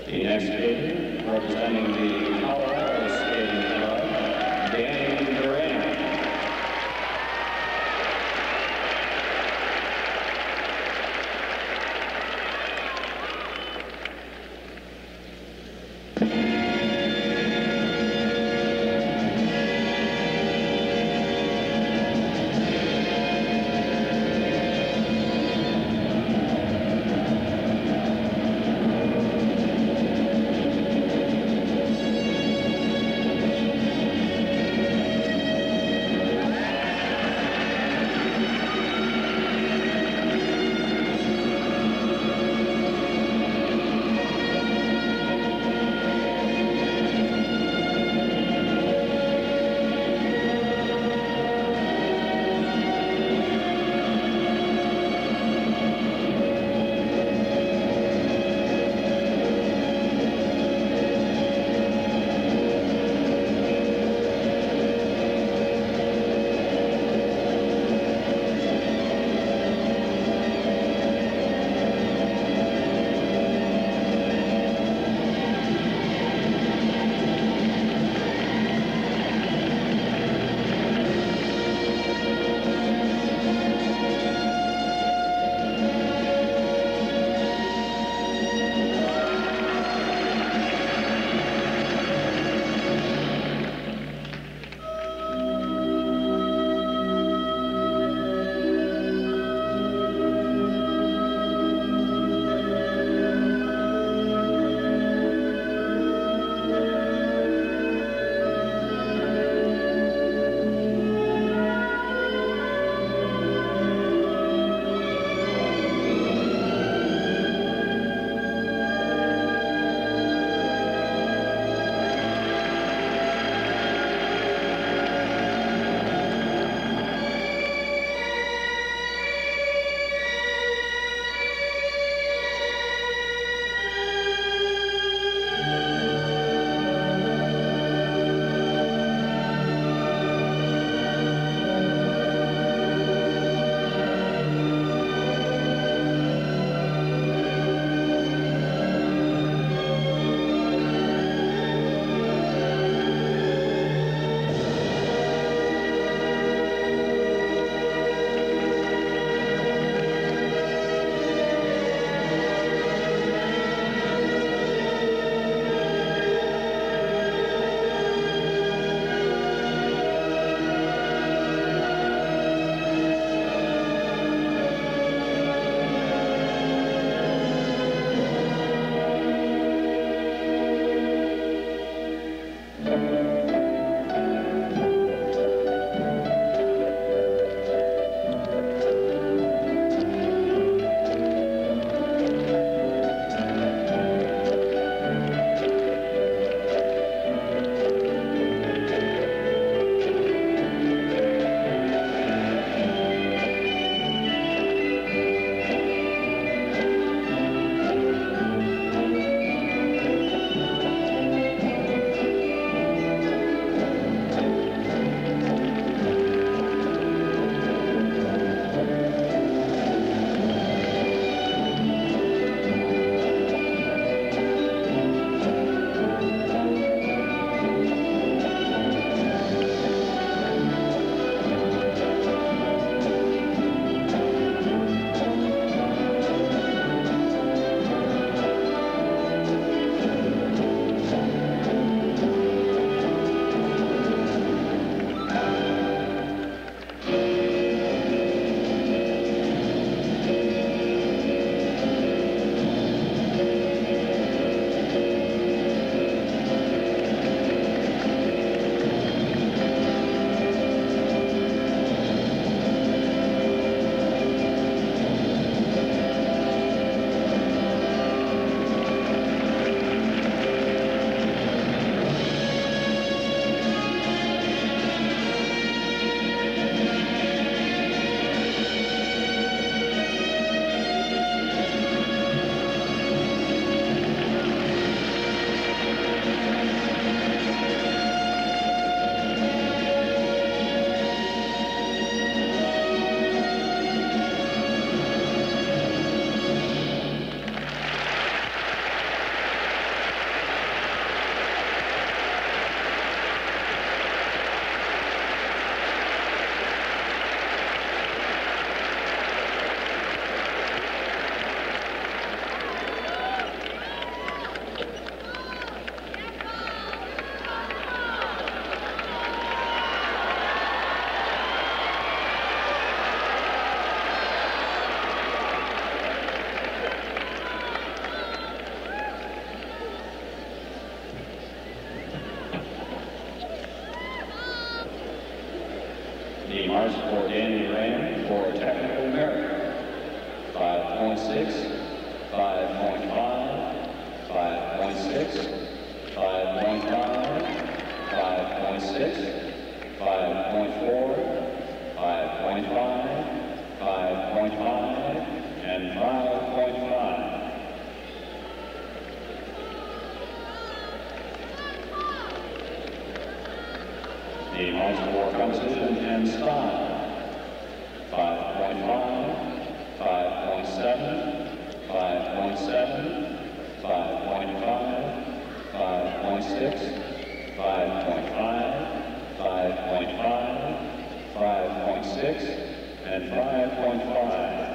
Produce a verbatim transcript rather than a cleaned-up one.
The next skater, representing the Colorado Skating Club, Danny Durant. Danny Rand for technical merit. five point six, five point five, five point six, five point five, five point six, five point four, five point five, five point five, and five point five. The marks for composition and style. five point five, five point seven, five point seven, five point five, five point six, five point five, five point five, five point six, and five point five.